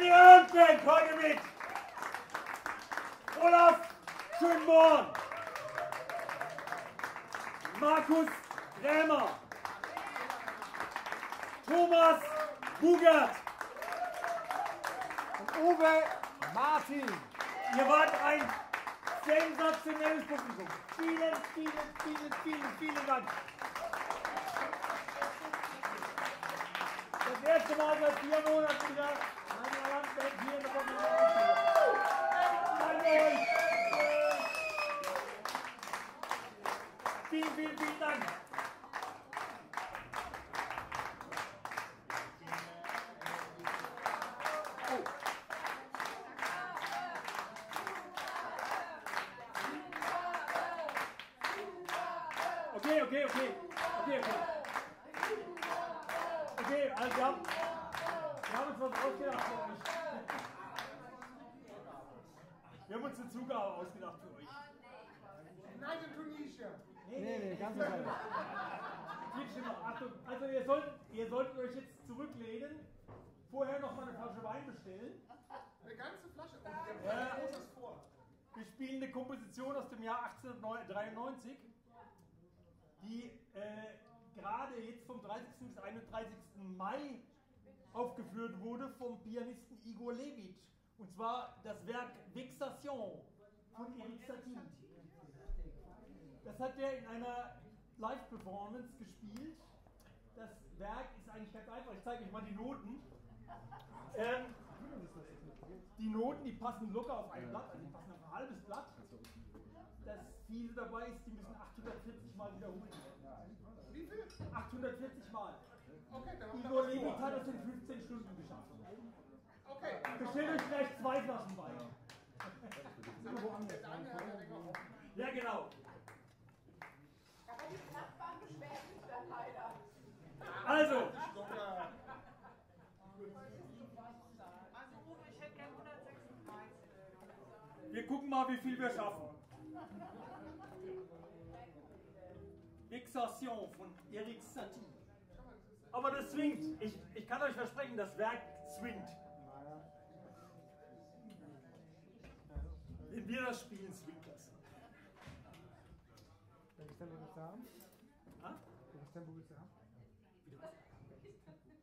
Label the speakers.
Speaker 1: LEININGERLAND BAND heute mit Olaf Schönborn, Markus Krämer, Bugert
Speaker 2: und Uwe Martin.
Speaker 1: Ihr wart ein sensationelles Publikum. Vielen Dank. Das erste Mal seit 4 Monaten wieder LEININGERLAND BAND hier in der Kommunikation. Danke euch. Vielen Dank. Okay, also wir haben uns was ausgedacht für euch. Wir haben uns eine Zugabe ausgedacht für euch.
Speaker 2: Nein, in Tunesien.
Speaker 1: Nee, ganz okay. Achtung, also ihr solltet euch jetzt zurücklehnen, vorher noch mal eine Flasche Wein bestellen.
Speaker 2: Eine ganze Flasche? Und der muss es vor.
Speaker 1: Wir spielen eine Komposition aus dem Jahr 1893, die gerade jetzt vom 30. bis 31. Mai aufgeführt wurde vom Pianisten Igor Levit. Und zwar das Werk Vexation von Erik Satie. Das hat er in einer Live-Performance gespielt. Das Werk ist eigentlich ganz einfach. Ich zeige euch mal die Noten. Die Noten, die passen locker auf ein Blatt, also die passen auf ein halbes Blatt. Das Fiese dabei ist, die müssen 840 Mal wiederholen.
Speaker 2: Wie viel?
Speaker 1: 840 Mal.
Speaker 2: Okay, dann
Speaker 1: Igor Levit hat das in 15 Stunden geschafft.
Speaker 2: Okay.
Speaker 1: Bestellt euch gleich 2 Flaschen Wein. Ja, genau.
Speaker 3: Aber die Nachbarn beschweren sich dann leider.
Speaker 1: Also.
Speaker 3: Also Uwe, ich hätte gern 136.
Speaker 1: Wir gucken mal, wie viel wir schaffen. Vexation von Erik Satie. Aber das swingt. Ich kann euch versprechen, das Werk swingt. Wenn wir das spielen, swingt das.
Speaker 2: Welches Tempo willst du haben?
Speaker 1: Ha?
Speaker 2: Welches Tempo willst du haben?